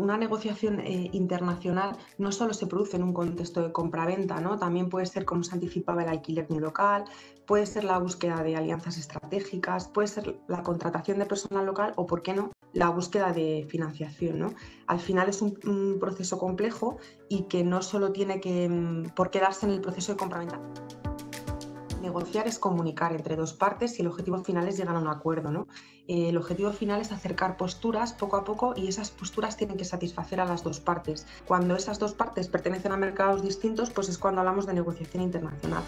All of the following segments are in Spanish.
una negociación internacional no solo se produce en un contexto de compraventa, ¿no? También puede ser, como se anticipaba, el alquiler de un local, puede ser la búsqueda de alianzas estratégicas, puede ser la contratación de personal local o, ¿por qué no?, la búsqueda de financiación, ¿no? Al final es un proceso complejo y que no solo tiene por qué darse en el proceso de compraventa. Negociar es comunicar entre dos partes y el objetivo final es llegar a un acuerdo, ¿no? El objetivo final es acercar posturas poco a poco y esas posturas tienen que satisfacer a las dos partes. Cuando esas dos partes pertenecen a mercados distintos, pues es cuando hablamos de negociación internacional.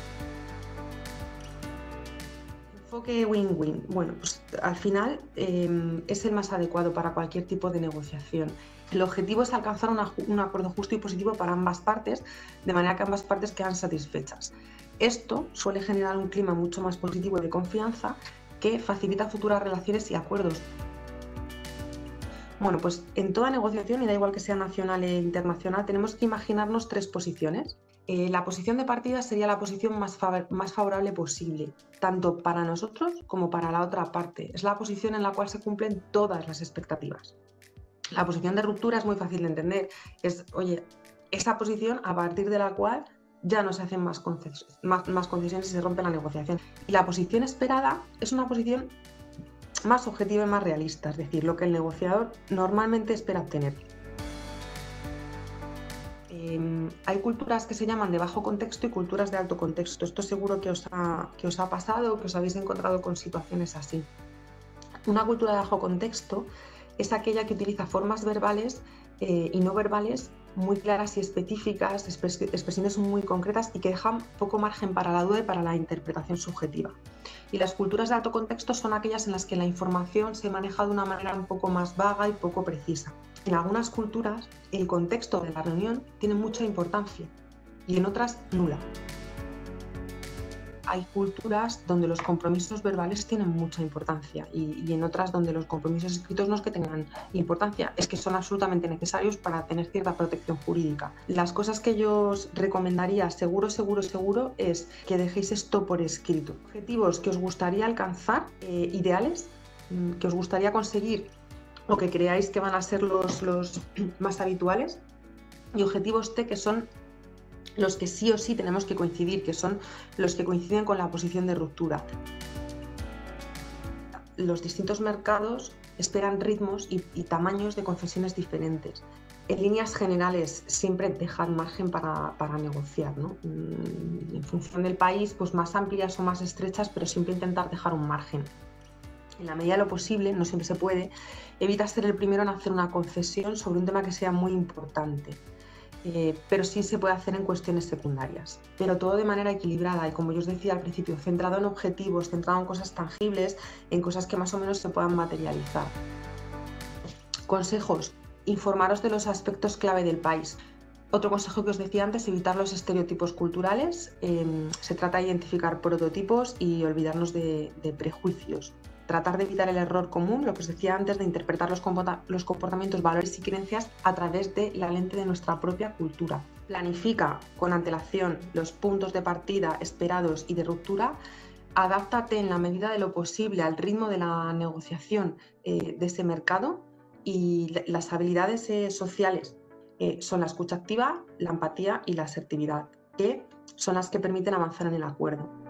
Enfoque win-win. Bueno, pues al final es el más adecuado para cualquier tipo de negociación. El objetivo es alcanzar un acuerdo justo y positivo para ambas partes, de manera que ambas partes quedan satisfechas. Esto suele generar un clima mucho más positivo y de confianza que facilita futuras relaciones y acuerdos. Bueno, pues en toda negociación, y da igual que sea nacional e internacional, tenemos que imaginarnos tres posiciones. La posición de partida sería la posición más favorable posible, tanto para nosotros como para la otra parte. Es la posición en la cual se cumplen todas las expectativas. La posición de ruptura es muy fácil de entender. Es, oye, esa posición a partir de la cual ya no se hacen más concesiones y se rompe la negociación. Y la posición esperada es una posición más objetiva y más realista, es decir, lo que el negociador normalmente espera obtener. Hay culturas que se llaman de bajo contexto y culturas de alto contexto. Esto seguro que os ha pasado, que os habéis encontrado con situaciones así. Una cultura de bajo contexto es aquella que utiliza formas verbales y no verbales muy claras y específicas, expresiones muy concretas y que dejan poco margen para la duda y para la interpretación subjetiva. Y las culturas de alto contexto son aquellas en las que la información se maneja de una manera un poco más vaga y poco precisa. En algunas culturas, el contexto de la reunión tiene mucha importancia y en otras, nula. Hay culturas donde los compromisos verbales tienen mucha importancia y en otras donde los compromisos escritos no es que tengan importancia, es que son absolutamente necesarios para tener cierta protección jurídica. Las cosas que yo os recomendaría seguro es que dejéis esto por escrito. Objetivos que os gustaría alcanzar, ideales, que os gustaría conseguir o que creáis que van a ser los más habituales, y objetivos T, que son los que sí o sí tenemos que coincidir, que son los que coinciden con la posición de ruptura. Los distintos mercados esperan ritmos y tamaños de concesiones diferentes. En líneas generales, siempre dejar margen para negociar, ¿no? En función del país, pues más amplias o más estrechas, pero siempre intentar dejar un margen. En la medida de lo posible, no siempre se puede, evita ser el primero en hacer una concesión sobre un tema que sea muy importante. Pero sí se puede hacer en cuestiones secundarias, pero todo de manera equilibrada y, como yo os decía al principio, centrado en objetivos, centrado en cosas tangibles, en cosas que más o menos se puedan materializar. Consejos: informaros de los aspectos clave del país. Otro consejo que os decía antes: evitar los estereotipos culturales. Se trata de identificar prototipos y olvidarnos de prejuicios. Tratar de evitar el error común, lo que os decía antes, de interpretar los comportamientos, valores y creencias a través de la lente de nuestra propia cultura. Planifica con antelación los puntos de partida esperados y de ruptura. Adáptate en la medida de lo posible al ritmo de la negociación de ese mercado, y las habilidades sociales son la escucha activa, la empatía y la asertividad, que son las que permiten avanzar en el acuerdo.